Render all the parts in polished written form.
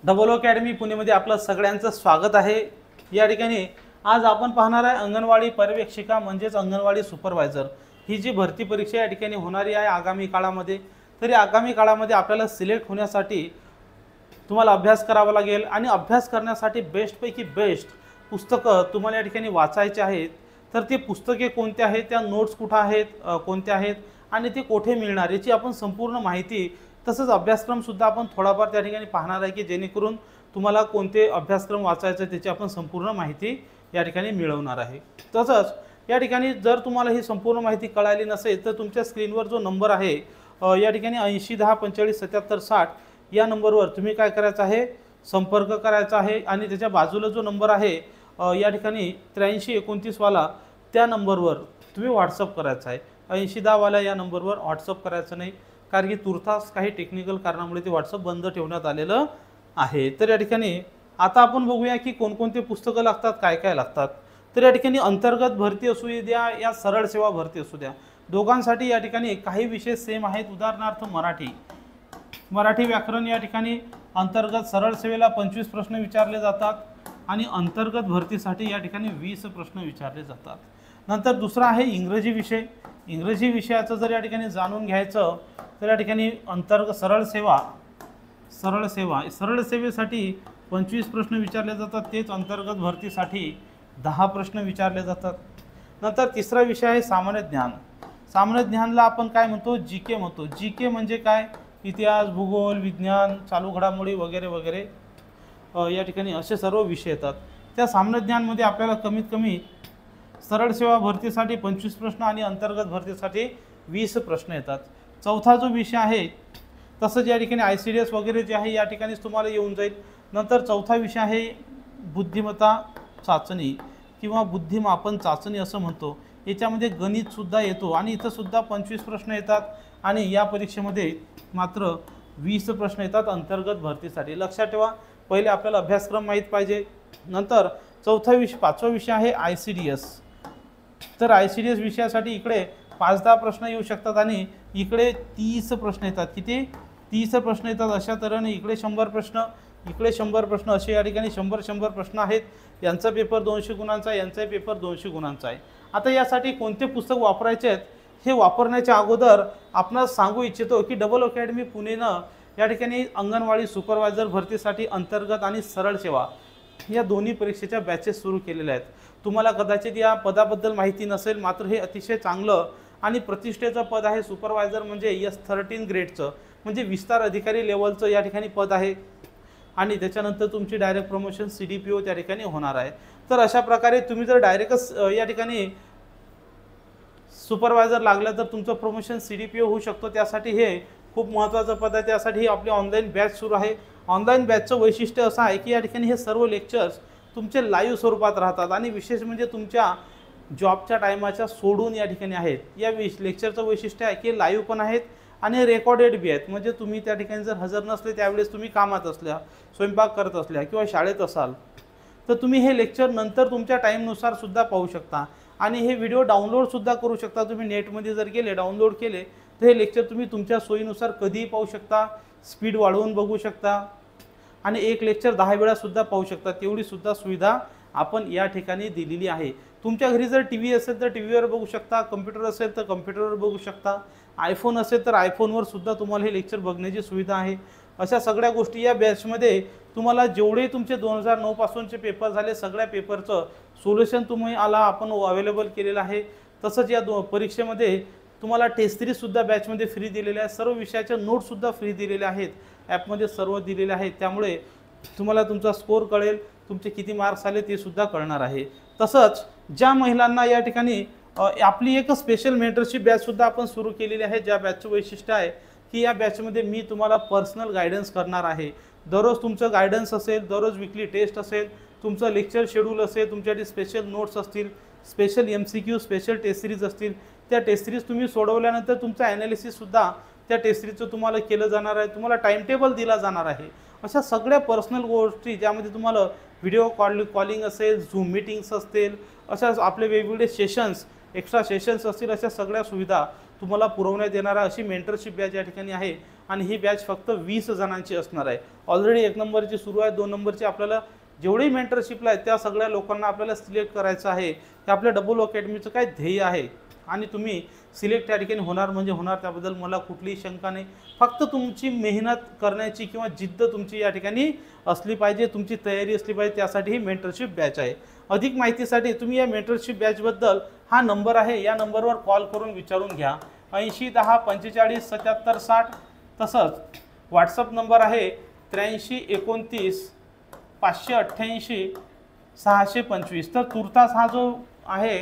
Double academy पुणेमध्ये आपलं सगळ्यांचं स्वागत आहे। या ठिकाणी आज आपण पाहणार आहे अंगणवाडी पर्यवेक्षिका म्हणजेच अंगणवाडी सुपरवायझर ही जी भरती परीक्षा या ठिकाणी होणारी आहे आगामी काळामध्ये। तरी आगामी काळामध्ये आपल्याला सिलेक्ट होण्यासाठी तुम्हाला अभ्यास करावा लागेल आणि अभ्यास करण्यासाठी बेस्ट पैकी बेस्ट पुस्तकं तुम्हाला या ठिकाणी वाचायचे आहेत। तर ते पुस्तके कोणते आहेत, त्या नोट्स कुठे आहेत, कोणत्या आहेत आणि ते कुठे मिळणार याची आपण संपूर्ण माहिती तसंच अभ्यासक्रम सुद्धा आपण थोडाफार त्या ठिकाणी पाहणार आहे की जेणेकरून तुम्हाला कोणते अभ्यासक्रम वाचायचे त्याची आपण संपूर्ण माहिती या ठिकाणी मिळवणार आहे। तसंच या ठिकाणी जर तुम्हाला ही संपूर्ण माहिती कळाली नसेल तर तुमच्या स्क्रीनवर जो नंबर आहे या ठिकाणी 8010457760 या नंबरवर तुम्ही काय करायचं आहे, संपर्क करायचा आहे आणि त्याच्या बाजूला जो नंबर आहे या ठिकाणी 8329 वाला त्या नंबरवर तुम्ही व्हॉट्सअप करायचा आहे। 8010 वाला या नंबरवर व्हॉट्सअप करायचं नाही, कारण की तुर्तास काही टेक्निकल कारणामुळे ते व्हॉट्सअप बंद ठेवण्यात आलेलं आहे। तर या ठिकाणी आता आपण बघूया की कोणकोणते पुस्तकं लागतात, काय काय लागतात। तर या ठिकाणी अंतर्गत भरती असू द्या या सरळ सेवा भरती असू द्या, दोघांसाठी या ठिकाणी काही विषय सेम आहेत। उदाहरणार्थ मराठी व्याकरण या ठिकाणी अंतर्गत सरळ सेवेला 25 प्रश्न विचारले जातात आणि अंतर्गत भरतीसाठी या ठिकाणी 20 प्रश्न विचारले जातात। नंतर दुसरा आहे इंग्रजी विषय। इंग्रजी विषयाचं जर या ठिकाणी जाणून घ्यायचं तर या ठिकाणी अंतर्गत सरळ सेवेसाठी 25 प्रश्न विचारले जातात, तेच अंतर्गत भरतीसाठी 10 प्रश्न विचारले जातात। नंतर तिसरा विषय आहे सामान्य ज्ञान। सामान्य ज्ञानला आपण काय म्हणतो, जीके म्हणतो। जीके म्हणजे काय, इतिहास, भूगोल, विज्ञान, चालू घडामोडी वगैरे वगैरे या ठिकाणी असे सर्व विषय येतात। त्या सामान्य ज्ञानमध्ये आपल्याला कमीत कमी सरळ सेवा भरतीसाठी 25 प्रश्न आणि अंतर्गत भरतीसाठी 20 प्रश्न येतात। चौथा जो विषय आहे तसंच या ठिकाणी ICDS वगैरे जे आहे या ठिकाणीच तुम्हाला येऊन जाईल। नंतर चौथा विषय आहे बुद्धिमत्ता चाचणी किंवा बुद्धिमापन चाचणी असं म्हणतो। याच्यामध्ये गणितसुद्धा येतो आणि इथं सुद्धा 25 प्रश्न येतात आणि या परीक्षेमध्ये मात्र 20 प्रश्न येतात अंतर्गत भरतीसाठी। लक्षात ठेवा, पहिले आपल्याला अभ्यासक्रम माहीत पाहिजे। नंतर पाचवा विषय आहे ICDS। तर ICDS विषयासाठी इकडे 5-10 प्रश्न येऊ शकतात आणि इकडे 30 प्रश्न येतात। किती? 30 प्रश्न येतात। अशा तऱ्हेने इकडे 100 प्रश्न, इकडे 100 प्रश्न, असे या ठिकाणी 100 प्रश्न आहेत। यांचा पेपर 200 गुणांचा आहे, यांचा पेपर 200 गुणांचा आहे। आता यासाठी कोणते पुस्तक वापरायचे आहेत हे वापरण्याच्या अगोदर आपण सांगू इच्छितो की डबल अकॅडमी पुणेनं या ठिकाणी अंगणवाडी सुपरवायझर भरतीसाठी अंतर्गत आणि सरळ सेवा या दोन्ही परीक्षेच्या बॅचेस सुरू केलेल्या आहेत। तुम्हाला कदाचित या पदाबद्दल माहिती नसेल, मात्र हे अतिशय चांगलं आणि प्रतिष्ठेचं पद आहे। सुपरवायझर म्हणजे S13 ग्रेडचं म्हणजे विस्तार अधिकारी लेवलचं या ठिकाणी पद आहे आणि त्याच्यानंतर तुमची डायरेक्ट प्रमोशन CDPO त्या ठिकाणी होणार आहे। तर अशा प्रकारे तुम्ही जर डायरेक्टच या ठिकाणी सुपरवायझर लागला तर तुमचं प्रमोशन CDPO होऊ शकतो। त्यासाठी हे खूप महत्त्वाचं पद आहे। त्यासाठी आपली ऑनलाईन बॅच सुरू आहे। ऑनलाईन बॅचचं वैशिष्ट्य असं आहे की या ठिकाणी हे सर्व लेक्चर्स तुमचे लाईव्ह स्वरूपात राहतात आणि विशेष म्हणजे तुमच्या जॉबच्या टायमाच्या सोडून या ठिकाणी आहेत। या लेक्चरचं वैशिष्ट्य आहे की लाईव्ह पण आहेत आणि रेकॉर्डेड बी आहेत। म्हणजे तुम्ही त्या ठिकाणी जर हजर नसले, त्यावेळेस तुम्ही कामात असल्या, स्वयंपाक करत असल्या किंवा शाळेत असाल तर तुम्ही हे लेक्चर नंतर तुमच्या टाईमनुसार सुद्धा पाहू शकता आणि हे व्हिडिओ डाउनलोड सुद्धा करू शकता। तुम्ही नेटमध्ये जर गेले, डाउनलोड केले तर हे लेक्चर तुम्ही तुमच्या सोयीनुसार कधीही पाहू शकता, स्पीड वाढवून बघू शकता आणि एक लेक्चर 10 वेळा सुद्धा पाहू शकता। तेवढी सुद्धा सुविधा आपण या ठिकाणी दिलेली आहे। तुमच्या घरी जर TV असेल तर टीव्हीवर बघू शकता, कम्प्युटर असेल तर कम्प्युटरवर बघू शकता, आयफोन असेल तर आयफोनवर सुद्धा तुम्हाला हे लेक्चर बघण्याची सुविधा आहे। अशा सगळ्या गोष्टी या बॅचमध्ये तुम्हाला जेवढे तुमचे 2009 पासूनचे पेपर झाले सगळ्या पेपरचं सोल्युशन तुम्हाला आपण अवेलेबल केलेलं आहे। तसंच या परीक्षेमध्ये तुम्हाला टेस्ट सीरीज सुद्धा बॅचमध्ये फ्री दिलेले आहे। सर्व विषयाच्या नोट्ससुद्धा फ्री दिलेले आहेत, ॲपमध्ये सर्व दिलेले आहेत। त्यामुळे तुम्हाला तुमचा स्कोर कळेल, तुमचे किती मार्क्स आले ते सुद्धा कळणार आहे। तसंच ज्या महिलांना या ठिकाणी आपली एक स्पेशल मेंटरशिप बॅच सुद्धा आपण सुरू केलेली आहे। ज्या बॅचचं वैशिष्ट्य आहे की या बॅचमध्ये मी तुम्हाला पर्सनल गायडन्स करणार आहे। दररोज तुमचं गायडन्स असेल, दररोज विकली टेस्ट असेल, तुमचं लेक्चर शेड्यूल असेल, तुमच्यासाठी स्पेशल नोट्स असतील, special MCQ, special test series असतील। त्या टेस्ट सिरीज तुम्ही सोडवल्यानंतर तुमचं ॲनालिसिससुद्धा त्या टेस्ट सिरीजचं तुम्हाला केलं जाणार आहे। तुम्हाला टाईम टेबल दिला जाणार आहे। अशा सगळ्या पर्सनल गोष्टी ज्यामध्ये तुम्हाला व्हिडिओ कॉलिंग असेल, झूम मीटिंग्स असतील, अशा आपले वेगवेगळे सेशन्स, एक्स्ट्रा सेशन्स असतील, अशा सगळ्या सुविधा तुम्हाला पुरवण्यात येणारा अशी मेंटरशिप बॅच या ठिकाणी आहे आणि ही बॅच फक्त 20 जणांची असणार आहे। ऑलरेडी 1 नंबरची सुरू आहे, 2 नंबरची आपल्याला जेवढे मेंटरशिपला आहेत त्या सगळ्या लोकांना आपल्याला सिलेक्ट करायचं आहे। हे आपल्या डबल अकॅडमीचं काय ध्येय आहे आणि तुम्ही सिलेक्ट या ठिकाणी होणार म्हणजे होणार, त्याबद्दल मला कुठलीही शंका नाही। फक्त तुमची मेहनत करण्याची किंवा जिद्द तुमची या ठिकाणी असली पाहिजे, तुमची तयारी असली पाहिजे, त्यासाठी ही मेंटरशिप बॅच आहे। अधिक माहितीसाठी तुम्ही या मेंटरशिप बॅचबद्दल हा नंबर आहे या नंबरवर कॉल करून विचारून घ्या, 80 10 45 77 60। तसंच व्हॉट्सअप नंबर आहे 83 29 588 625। तर तुर्तास हा जो आहे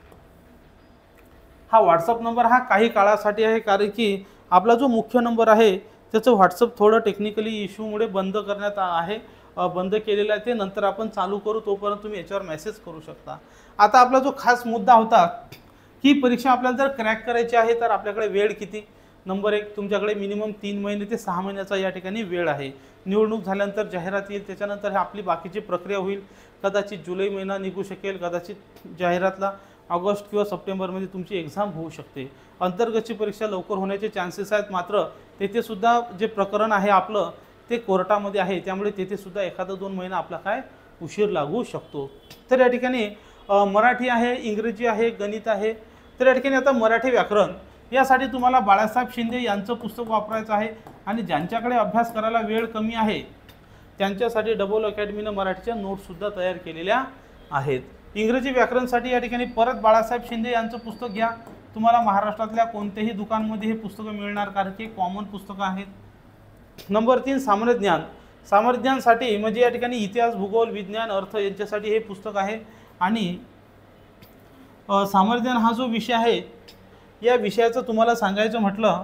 हा व्हॉट्सअप नंबर हा काही काळासाठी आहे, कारण की आपला जो मुख्य नंबर आहे त्याचं व्हॉट्सअप थोडं टेक्निकली इश्यूमुळे बंद करण्यात आहे, बंद केलेलं आहे। ते नंतर आपण चालू करू, तोपर्यंत तुम्ही याच्यावर मेसेज करू शकता। आता आपला जो खास मुद्दा होता की परीक्षा आपल्याला जर क्रॅक करायची आहे तर आपल्याकडे वेळ किती। नंबर 1, तुमच्याकडे मिनिमम 3 महिने ते 6 महिन्याचा या ठिकाणी वेळ आहे। निवडणूक झाल्यानंतर जाहिरात येईल, त्याच्यानंतर आपली बाकीची प्रक्रिया होईल। कदाचित जुलै महिना निघू शकेल, कदाचित जाहिरातला ऑगस्ट किंवा सप्टेंबरमध्ये तुमची एक्झाम होऊ शकते। अंतर्गतची परीक्षा लवकर होण्याचे चान्सेस आहेत, मात्र तेथे सुद्धा जे प्रकरण आहे आपलं ते कोर्टामध्ये आहे, त्यामुळे तेथे सुद्धा 1-2 महिना आपला काय उशीर लागू शकतो। तर या ठिकाणी मराठी आहे, इंग्रजी आहे, गणित आहे। तर या ठिकाणी आता मराठी व्याकरण यासाठी तुम्हाला बाळासाहेब शिंदे यांचं पुस्तक वापरायचं आहे आणि ज्यांच्याकडे अभ्यास करायला वेळ कमी आहे त्यांच्यासाठी डबल अकॅडमीनं मराठीच्या नोट्ससुद्धा तयार केलेल्या आहेत। इंग्रजी व्याकरणसाठी या ठिकाणी परत बाळासाहेब शिंदे यांचं पुस्तक घ्या, तुम्हाला महाराष्ट्रातल्या कोणत्याही दुकानमध्ये हे पुस्तकं मिळणार, कारण की कॉमन पुस्तकं आहेत। नंबर 3 सामान्य ज्ञान, सामान्य ज्ञानसाठी म्हणजे या ठिकाणी इतिहास, भूगोल, विज्ञान, अर्थ यांच्यासाठी हे पुस्तक आहे। आणि सामान्य ज्ञान हा जो विषय आहे या विषयाचं तुम्हाला सांगायचं म्हटलं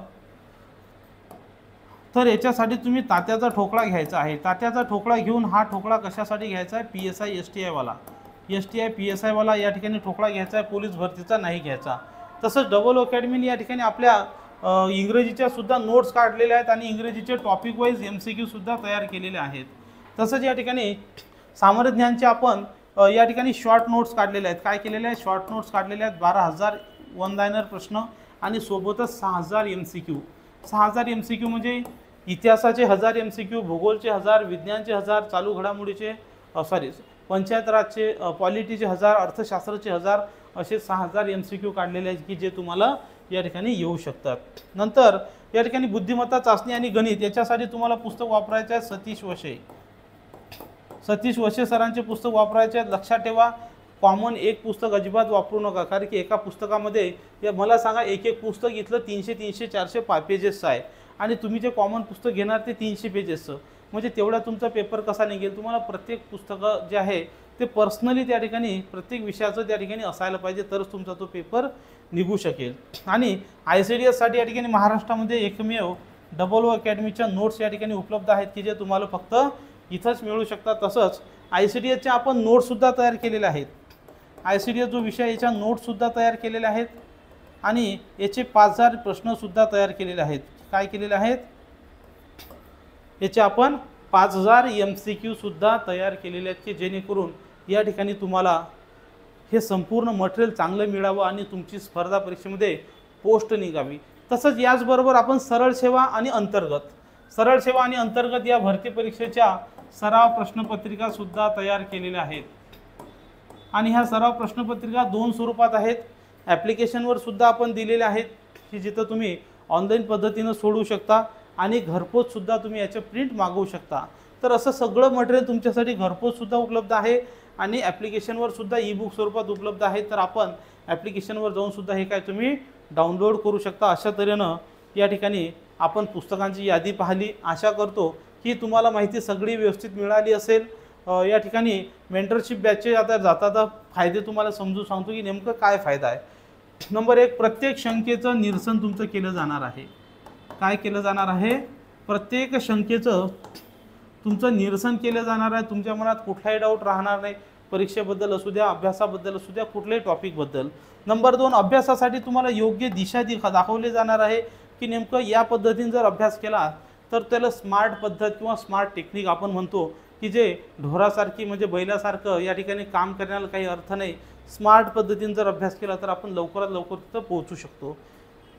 तर याच्यासाठी तुम्ही तात्याचा ठोकळा घ्यायचा आहे। तात्याचा ठोकळा घेऊन, हा ठोकळा कशासाठी घ्यायचा आहे, PSI STI वाला, STI PSI वाला या ठिकाणी ठोकळा घ्यायचा आहे, पोलीस भरतीचा नाही घ्यायचा। तसंच डबल अकॅडमीने या ठिकाणी आपल्या इंग्रजीच्या सुद्धा नोट्स काढलेल्या आहेत आणि इंग्रजीचे टॉपिक वाईज MCQ सुद्धा तयार केलेले आहेत। तसंच या ठिकाणी सामान्य ज्ञानचे आपण या ठिकाणी शॉर्ट नोट्स काढलेले आहेत। काय केलेले आहेत, शॉर्ट नोट्स काढलेले आहेत, 12,000 वन लाइनर प्रश्न आणि सोबतच 6,000 MCQ। 6,000 MCQ म्हणजे इतिहासाचे 1000 MCQ, भूगोलचे 1000, विज्ञानचे 1000, चालू घडामोडीचे पंचायत राजचे, पॉलिटीचे 1000, अर्थशास्त्राचे 1000, असे 6,000 MCQ काढलेले आहेत की जे तुम्हाला या ठिकाणी येऊ शकतात। नंतर या ठिकाणी बुद्धिमत्ता चाचणी आणि गणित याच्यासाठी तुम्हाला पुस्तक वापरायचे आहे सतीश वशे सरांचे पुस्तक वापरायचे आहे। लक्षात ठेवा, कॉमन एक पुस्तक अजिबात वापरू नका, कारण की एका पुस्तकामध्ये मला सांगा एक पुस्तक इथलं 300 400 पेजेसचं आहे आणि तुम्ही जे कॉमन पुस्तक घेणार ते 300 पेजेसचं, म्हणजे तेवढा तुमचा पेपर कसा निघेल। तुम्हाला प्रत्येक पुस्तकं जे आहे ते पर्सनली त्या ठिकाणी प्रत्येक विषयाचं त्या ठिकाणी असायला पाहिजे, तरच तुमचा तो पेपर निघू शकेल। आणि ICDS साठी या ठिकाणी महाराष्ट्रामध्ये एकमेव डबल अकॅडमीच्या नोट्स या ठिकाणी उपलब्ध आहेत की जे तुम्हाला फक्त इथंच मिळू शकतात। तसंच ICDSच्या आपण नोट्ससुद्धा तयार केलेले आहेत। ICDS जो विषय याच्या नोट्ससुद्धा तयार केलेले आहेत आणि याचे 5000 प्रश्नसुद्धा तयार केलेले आहेत। काय केलेले आहेत, याचे आपण 5000 MCQ सुद्धा तयार केलेले आहेत की जेणेकरून या ठिकाणी तुम्हाला हे संपूर्ण मटेरियल चांगलं मिळावं आणि तुमची स्पर्धा परीक्षेमध्ये पोस्ट निघावी। तसंच याचबरोबर आपण सरळ सेवा आणि अंतर्गत या भरती परीक्षेच्या सराव प्रश्नपत्रिका सुद्धा तयार केलेल्या आहेत आणि ह्या सराव प्रश्नपत्रिका 2 स्वरूपात आहेत। ॲप्लिकेशनवर सुद्धा आपण दिलेले आहेत की जिथं तुम्ही ऑनलाईन पद्धतीनं सोडवू शकता आणि घरपोच सुद्धा तुम्ही याचे प्रिंट मागवू शकता। तर असं सगळं मटेरियल तुमच्यासाठी घरपोच सुद्धा उपलब्ध आहे आणि ॲप्लिकेशनवर सुद्धा ई-बुक स्वरूपात उपलब्ध आहे। तर आपण ॲप्लिकेशनवर जाऊन सुद्धा हे काय तुम्ही डाउनलोड करू शकता। अशा तऱ्हेनं या ठिकाणी आपण पुस्तकांची यादी पाहिली। आशा करतो की तुम्हाला माहिती सगळी व्यवस्थित मिळाली असेल। या ठिकाणी मेंटरशिप बॅचचे आता जाता फायदे तुम्हाला समजून सांगतो की नेमकं काय फायदा आहे। नंबर 1, प्रत्येक शंकेचं निरसन तुमचं केलं जाणार आहे। काय केलं जाणार आहे, प्रत्येक शंकेचं तुमचं निरसन केलं जाणार आहे। तुमच्या मनात कुठलाही डाऊट राहणार नाही, परीक्षेबद्दल असू द्या, अभ्यासाबद्दल असू द्या, कुठल्याही टॉपिकबद्दल। नंबर 2, अभ्यासासाठी तुम्हाला योग्य दिशा दाखवली जाणार आहे की नेमकं या पद्धतीने जर अभ्यास केला तर त्याला स्मार्ट पद्धत किंवा स्मार्ट टेक्निक आपण म्हणतो की जे ढोरासारखी म्हणजे बैलासारखं या ठिकाणी काम करण्याला काही अर्थ नाही। स्मार्ट पद्धतीने जर अभ्यास केला तर आपण लवकरात लवकर तिथं पोहोचू शकतो।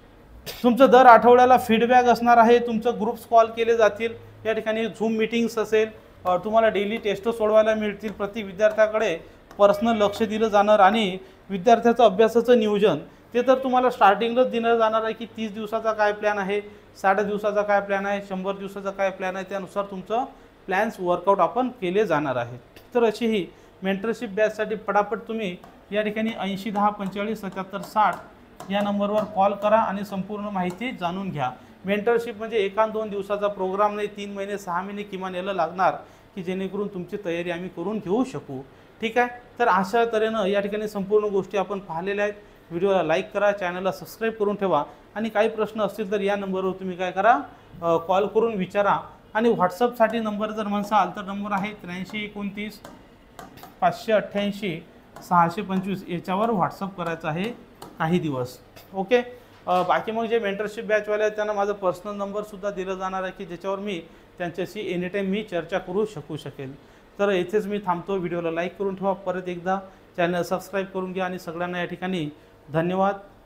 तुमचं दर आठवड्याला फीडबॅक असणार आहे, तुमचं ग्रुप्स कॉल केले जातील, या ठिकाणी झूम मीटिंग्स असेल, तुम्हाला डेली टेस्ट सोडवायला मिळतील, प्रति विद्यार्थ्याकडे पर्सनल लक्ष दिलं जाणार आणि विद्यार्थ्याचं अभ्यासाचं नियोजन ते तर तुम्हाला स्टार्टिंगलाच दिलं जाणार आहे की 30 दिवसाचा काय प्लॅन आहे, 60 दिवसाचा काय प्लॅन आहे, 100 दिवसाचा काय प्लॅन आहे, त्यानुसार तुमचं प्लॅन्स वर्कआउट आपण केले जाणार आहे। तर अशी ही मेंटरशिप बॅचसाठी पटापट तुम्ही या ठिकाणी 80 10 45 77 60 या नंबरवर कॉल करा आणि संपूर्ण माहिती जाणून घ्या। मेंटरशिप म्हणजे 1-2 दिवसाचा प्रोग्राम नाही, 3 महिने 6 महिने किमान याला लागणार की जेणेकरून तुमची तयारी आम्ही करून घेऊ शकू। ठीक आहे, तर अशा तऱ्हेनं या ठिकाणी संपूर्ण गोष्टी आपण पाहिलेल्या आहेत। व्हिडिओला लाईक करा, चॅनलला सबस्क्राईब करून ठेवा आणि काही प्रश्न असतील तर या नंबरवर तुम्ही काय करा, कॉल करून विचारा। आणि व्हॉट्सअपसाठी नंबर जर म्हणसाल तर नंबर आहे 8329 588 625, याच्यावर व्हॉट्सअप करायचं आहे काही दिवस। ओके, बाकी मग जे मेंटरशिप बॅचवाले आहेत त्यांना माझं पर्सनल नंबरसुद्धा दिलं जाणार आहे की ज्याच्यावर मी त्यांच्याशी एनीटाईम मी चर्चा करू शकेल। तर इथेच मी थांबतो, व्हिडिओला लाईक करून ठेवा, परत एकदा चॅनल सबस्क्राईब करून घ्या आणि सगळ्यांना या ठिकाणी धन्यवाद।